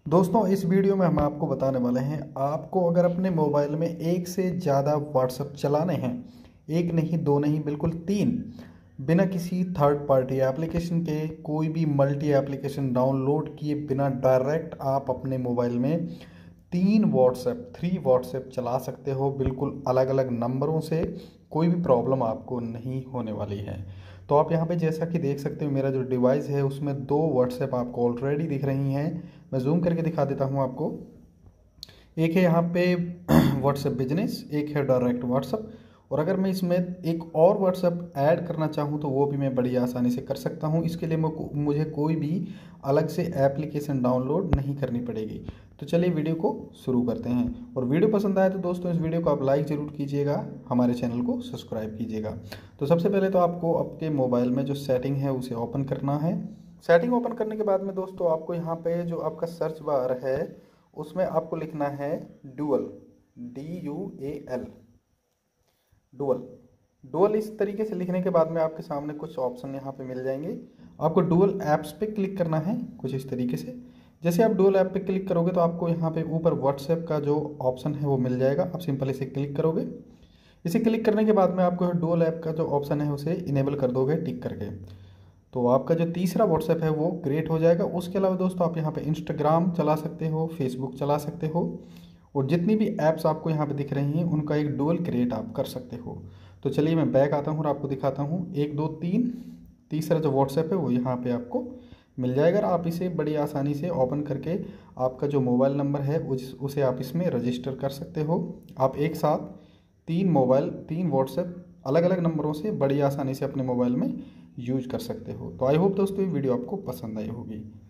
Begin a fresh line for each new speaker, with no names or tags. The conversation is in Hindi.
दोस्तों इस वीडियो में हम आपको बताने वाले हैं आपको अगर अपने मोबाइल में एक से ज़्यादा व्हाट्सएप चलाने हैं, एक नहीं दो नहीं बिल्कुल तीन, बिना किसी थर्ड पार्टी एप्लीकेशन के कोई भी मल्टी एप्लीकेशन डाउनलोड किए बिना डायरेक्ट आप अपने मोबाइल में थ्री व्हाट्सएप चला सकते हो बिल्कुल अलग अलग नंबरों से। कोई भी प्रॉब्लम आपको नहीं होने वाली है। तो आप यहाँ पे जैसा कि देख सकते हो मेरा जो डिवाइस है उसमें दो व्हाट्सएप आपको ऑलरेडी दिख रही हैं। मैं जूम करके दिखा देता हूँ आपको। एक है यहाँ पे व्हाट्सएप बिजनेस, एक है डायरेक्ट व्हाट्सएप। और अगर मैं इसमें एक और व्हाट्सएप ऐड करना चाहूँ तो वो भी मैं बड़ी आसानी से कर सकता हूँ। इसके लिए मुझे कोई भी अलग से एप्लीकेशन डाउनलोड नहीं करनी पड़ेगी। तो चलिए वीडियो को शुरू करते हैं। और वीडियो पसंद आए तो दोस्तों इस वीडियो को आप लाइक ज़रूर कीजिएगा, हमारे चैनल को सब्सक्राइब कीजिएगा। तो सबसे पहले तो आपको आपके मोबाइल में जो सेटिंग है उसे ओपन करना है। सेटिंग ओपन करने के बाद में दोस्तों आपको यहाँ पे जो आपका सर्च बार है उसमें आपको लिखना है डुअल, DUAL, डुअल। डुअल इस तरीके से लिखने के बाद में आपके सामने कुछ ऑप्शन यहाँ पे मिल जाएंगे। आपको डुअल ऐप्स पे क्लिक करना है कुछ इस तरीके से। जैसे आप डुअल ऐप पे क्लिक करोगे तो आपको यहाँ पे ऊपर व्हाट्सएप का जो ऑप्शन है वो मिल जाएगा। आप सिंपल इसे क्लिक करोगे। इसे क्लिक करने के बाद में आपको डुअल ऐप का जो ऑप्शन है उसे इनेबल कर दोगे टिक करके। तो आपका जो तीसरा व्हाट्सएप है वो क्रिएट हो जाएगा। उसके अलावा दोस्तों आप यहाँ पे इंस्टाग्राम चला सकते हो, फेसबुक चला सकते हो, और जितनी भी ऐप्स आपको यहाँ पे दिख रही हैं उनका एक डुअल क्रिएट आप कर सकते हो। तो चलिए मैं बैक आता हूँ और आपको दिखाता हूँ। 1 2 3 तीसरा जो व्हाट्सएप है वो यहाँ पे आपको मिल जाएगा। और आप इसे बड़ी आसानी से ओपन करके आपका जो मोबाइल नंबर है उसे आप इसमें रजिस्टर कर सकते हो। आप एक साथ तीन व्हाट्सएप अलग अलग नंबरों से बड़ी आसानी से अपने मोबाइल में यूज कर सकते हो। तो आई होप दोस्तों ये वीडियो आपको पसंद आई होगी।